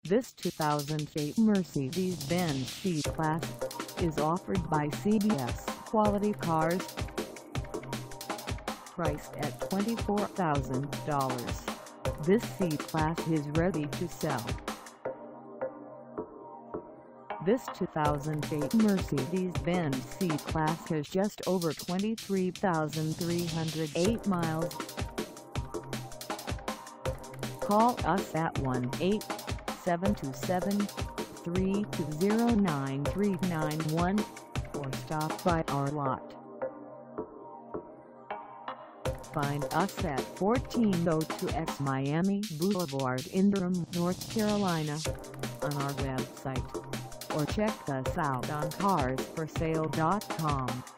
This 2008 Mercedes-Benz C-Class is offered by CBS Quality Cars. Priced at $24,000, this C-Class is ready to sell. This 2008 Mercedes-Benz C-Class has just over 23,308 miles. Call us at 1-877-320-9391 or stop by our lot. Find us at 1402X Miami Boulevard in Durham, North Carolina, on our website, or check us out on carsforsale.com.